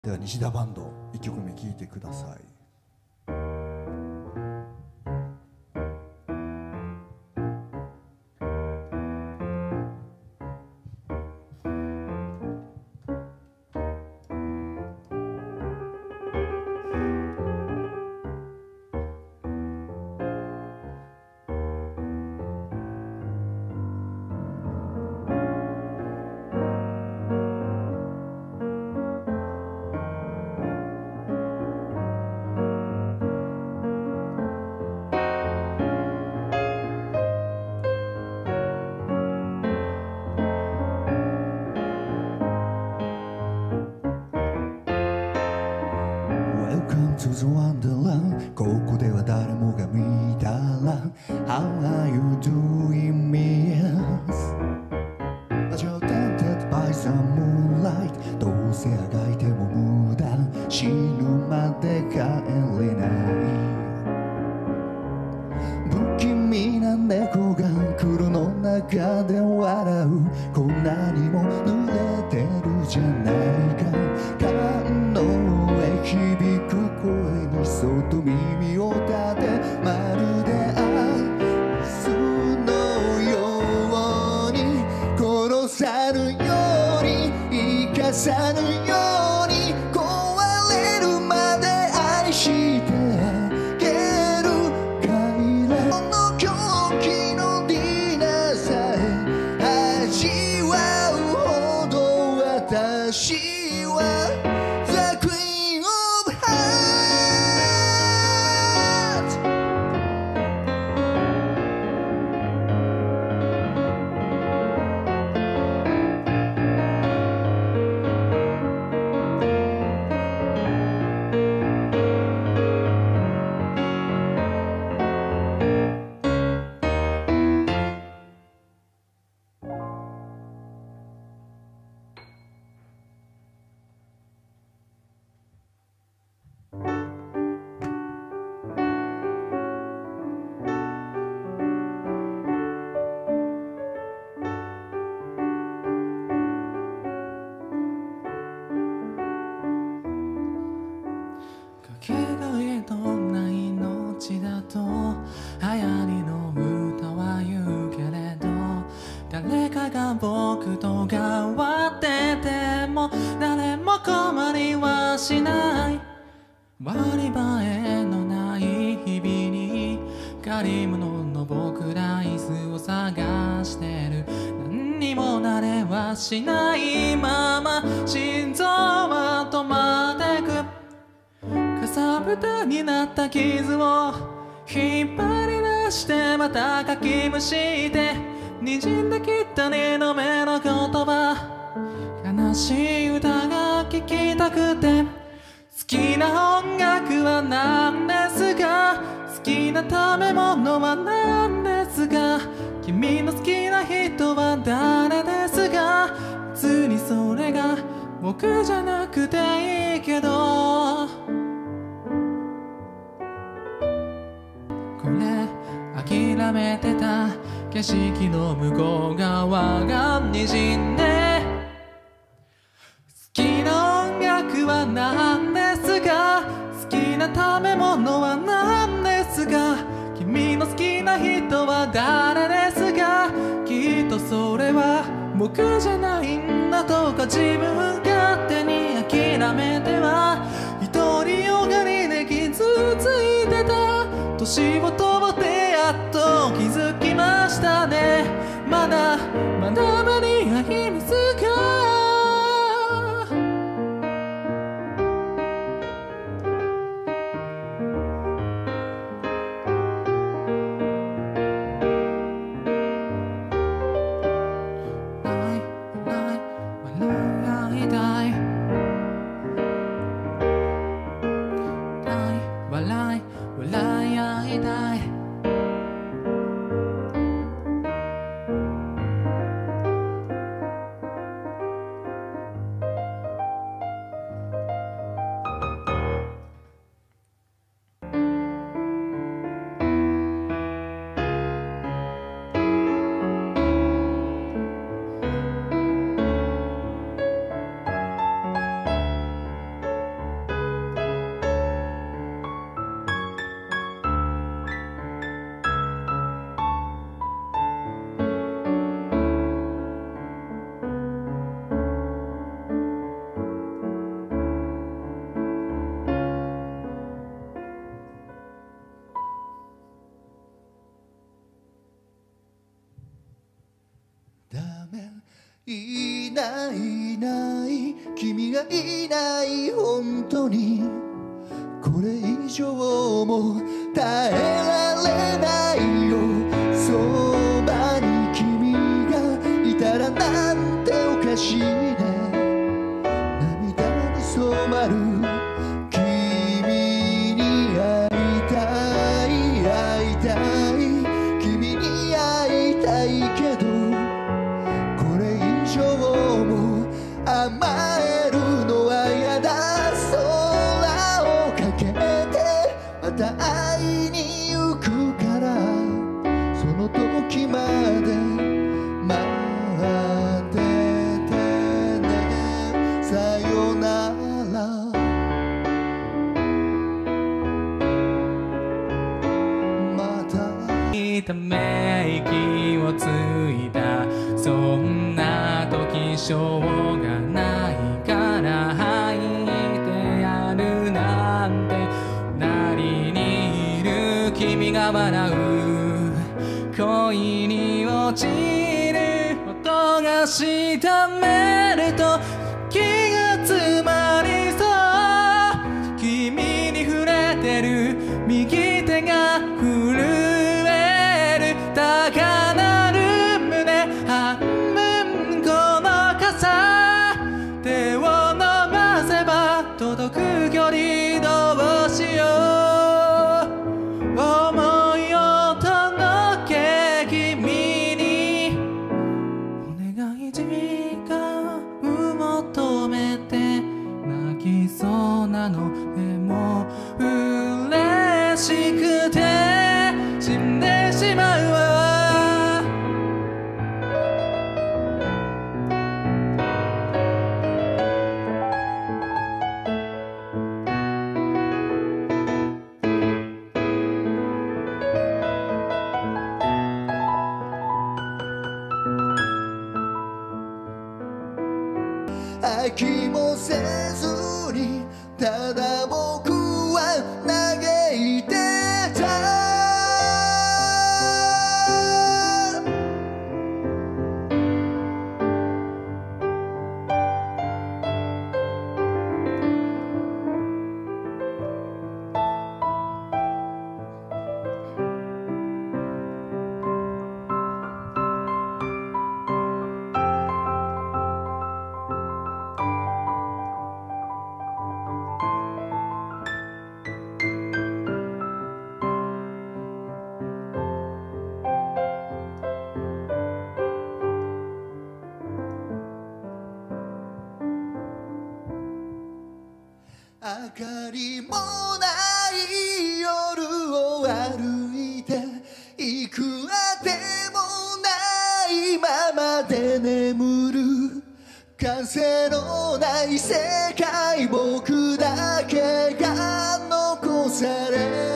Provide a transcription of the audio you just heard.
では西田バンド1曲目聴いてください。Welcome to the Wonderland ここでは誰もが見たら How are you doing miss? But you're tempted by some moonlight どうせあがいても無駄死ぬまで帰れない不気味な猫が黒の中で笑うこんなにも濡れてるじゃないか感動へ響く声にそっと耳を立てまるでアイスのように殺さぬように生かさぬように壊れるまで愛してあげる帰れこの狂気のディナーさえ味わうほど私はThe Queen of Hearts かけがえのない命だと流行りの歌は言うけれど誰かが僕と変わってても誰も困りはしない割り映えのない日々に借り物の僕ら椅子を探してる何にもなれはしないまま心臓は止まってくかさぶたになった傷を引っ張り出してまたかきむして滲んできた二度目の言葉悲しい歌が聴きたくて好きな音楽は何ですか好きな食べ物は何ですか君の好きな人は誰ですか別にそれが僕じゃなくていいけどこれ諦めてた景色の向こう側が滲んで好きな音楽は何ですか好きな食べ物は何ですか君の好きな人は誰ですかきっとそれは僕じゃないんだとか自分勝手に諦めては独りよがりで傷ついてた年を取ってやっと気づきましたねまだまだ間に合いますかがいない、君がいない、本当にこれ以上も耐えられないよ。そばに君がいたらなんておかしいね。涙に染まる君に会いたい、会いたい、君に会いたいけど、これ以上も甘えるのはやだ。空をかけてまた会いに行くから、その時まで待っててね。さよなら。またため息をついた、そんな時しょうがないから吐いてやるなんて、隣にいる君が笑う恋に落ちる音がしためると気が詰まりそう。君に触れてる右手が震える、高鳴る胸半分この傘、手を伸ばせば届く距離、どうしよう。思いを届け君にお願い、時間を求めて泣きそうなのでも嬉しくて死んでしまうわ。 飽きもせずにただ僕は嘆いてた。明かりもない夜を歩いて、いくあてもないままで眠る。風のない世界、僕だけが残され